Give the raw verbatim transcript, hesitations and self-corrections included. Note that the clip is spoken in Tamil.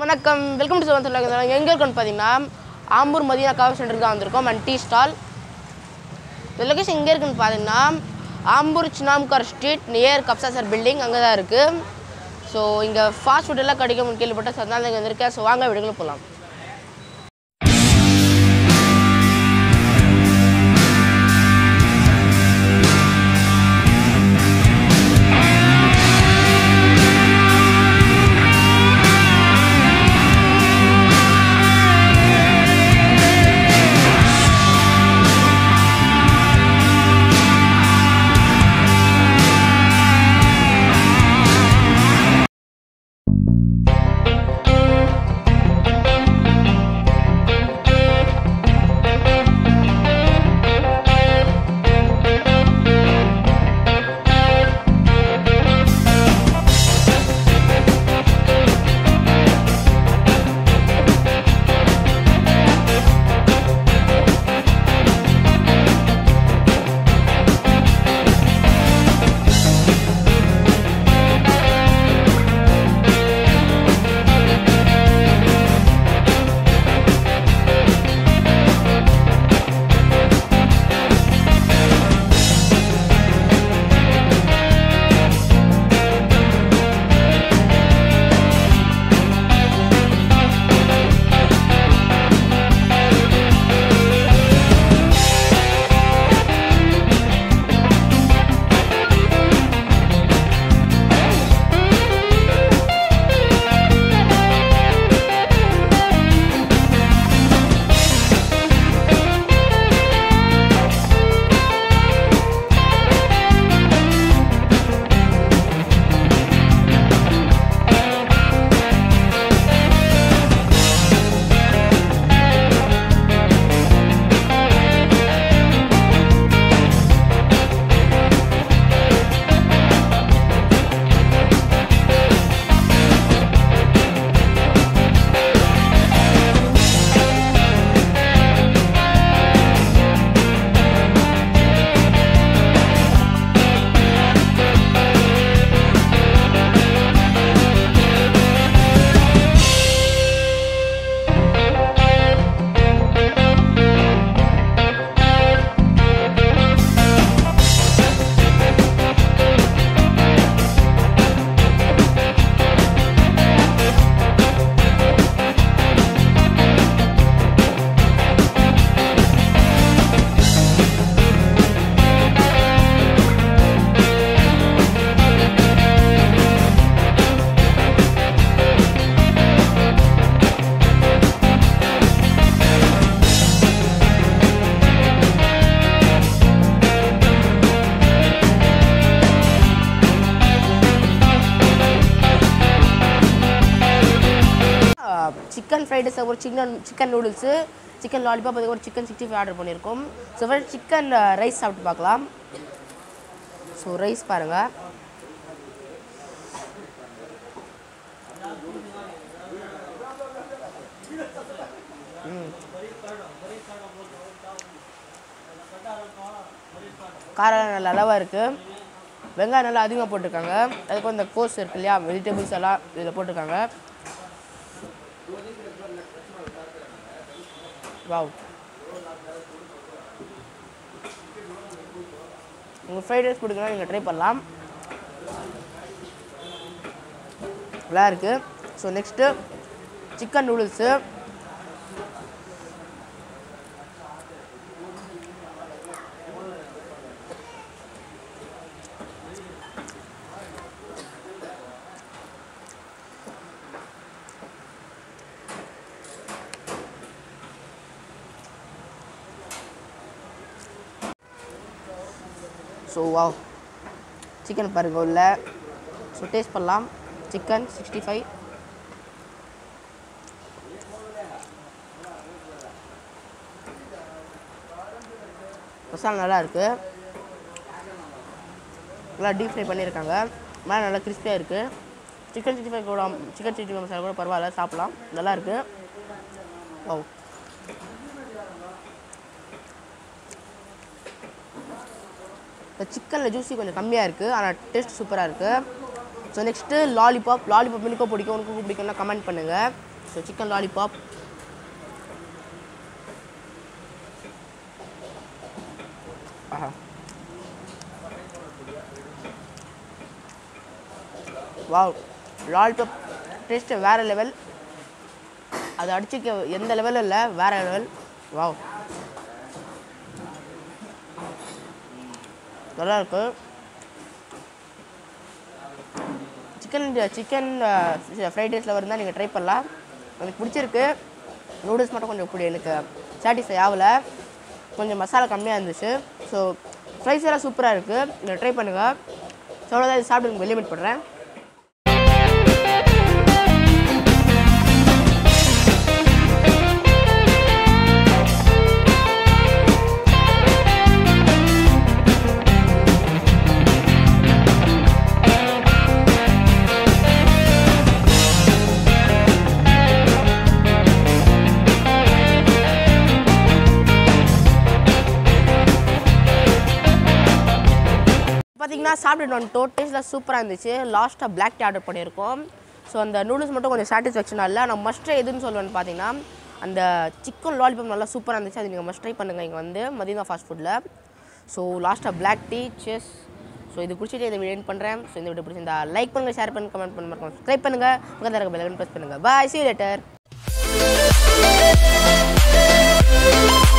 வணக்கம் வெல்கம் டு சowbon சொல்லுங்க எங்க இருக்கோம்னு பாத்தீங்கன்னா ஆம்பூர் மதீனா காஃபி சென்டருக்கு தான் வந்திருக்கோம் அண்ட் டீ ஸ்டால் இந்த லொகேஷன் எங்க இருக்குன்னு பாத்தீங்கன்னா ஆம்பூர் சினாம்கார் ஸ்ட்ரீட் நியர் கப்சா சார் பில்டிங் அங்க தான் இருக்கு சோ இங்க ஃபாஸ்ட் ஃபுட் எல்லாம் கிடைக்கும்னு கேள்விப்பட்டேன் அதனால இங்க வந்திருக்கேன் சோ வாங்க வீடியோக்குள்ள போலாம் chicken fried rice और chicken chicken noodles chicken lollipop और chicken sixty-five ஆர்டர் பண்ணிருக்கோம் சோ ஃபர்ஸ்ட் chicken ரைஸ் சாப்பிட்டு பார்க்கலாம் சோ ரைஸ் பாருங்க காரம் நல்ல அளவா இருக்கு வெங்காயம் நல்லா அதிகமா போட்டுருக்காங்க அதுக்கு அந்த கோஸ் இருக்கு இல்லையா வெஜிடபிள்ஸ் எல்லாம் இதுல போட்டுருக்காங்க Wow. உங்க ஃப்ரைட் ரைஸ் பிடிக்கும்னா நீங்க ட்ரை பண்ணலாம் நல்லா இருக்கு so next chicken noodles so wow chicken பாருங்க உள்ள ஸோ டேஸ்ட் பண்ணலாம் சிக்கன் சிக்ஸ்டி ஃபைவ் மசாலா நல்லா இருக்கு நல்லா டீப் ஃப்ரை பண்ணியிருக்காங்க மேலே நல்லா கிறிஸ்பியாக இருக்குது சிக்கன் சிக்ஸ்டி ஃபைவ் கூட சிக்கன் சிக்ஸ்டி ஃபைவ் மசாலா கூட பரவாயில்ல சாப்பிட்லாம் நல்லா இருக்கு வாவ் chicken juicy கொஞ்சம் கம்மியா இருக்கு ஆனா டேஸ்ட் சூப்பரா இருக்கு. சோ நெக்ஸ்ட் லாலிபாப் லாலிபாப் எனக்கு பிடிக்கும் உங்களுக்கு பிடிக்கும்னா கமெண்ட் பண்ணுங்க. So chicken lollipop. ஆஹா, வாவ், லாலிபாப் டேஸ்ட்டு வேறு லெவல். அது அடிச்சுக்க எந்த லெவலும் இல்லை, வேறு லெவல். வாவ், நல்லாயிருக்கு. சிக்கன் சிக்கன் ஃப்ரைட் ரைஸில் இருந்தால் நீங்கள் ட்ரை பண்ணலாம். எனக்கு பிடிச்சிருக்கு. நூடுல்ஸ் மட்டும் கொஞ்சம் இப்படி எனக்கு சாட்டிஸ்ஃபை ஆகலை, கொஞ்சம் மசாலா கம்மியாக இருந்துச்சு. ஸோ ஃப்ரைஸ் எல்லாம் சூப்பராக இருக்குது, நீங்கள் ட்ரை பண்ணுங்கள். ஸோ அவ்வளோதான், இது சாப்பிட்டு உங்களுக்கு லிமிட் பண்ணுறேன். பார்த்தீங்கன்னா சாப்பிட்டு வந்துட்டோம். டேஸ்ட்டில் சூப்பராக இருந்துச்சு. லாஸ்ட்டாக பிளாக் டீ ஆர்டர் பண்ணியிருக்கோம். ஸோ அந்த நூடுல்ஸ் மட்டும் கொஞ்சம் சாட்டிஸ்ஃபேக்ஷனாக இல்லை. நான் மஸ்ட் ட்ரை எதுன்னு சொல்லுவேன்னு பார்த்தீங்கன்னா அந்த சிக்கன் லாலிபாப் நல்லா சூப்பராக இருந்துச்சு. அது நீங்கள் மஸ்ட் ட்ரை பண்ணுங்கள் இங்கே வந்து மதீனா ஃபாஸ்ட் ஃபுட்டில். ஸோ லாஸ்ட்டாக பிளாக் டீ செஸ். ஸோ இது பிடிச்சிட்டு இதை வீடியோ பண்ணுறேன். ஸோ இந்த வீடியோ பிடிச்சிருந்தா லைக் பண்ணுங்கள், ஷேர் பண்ணுங்கள், கமெண்ட் பண்ணுங்கள், சப்ஸ்கிரைப் பண்ணுங்கள், பக்கத்தில் இருக்க பெல் ஐகான் ப்ரெஸ் பண்ணுங்கள். பாய், see you later.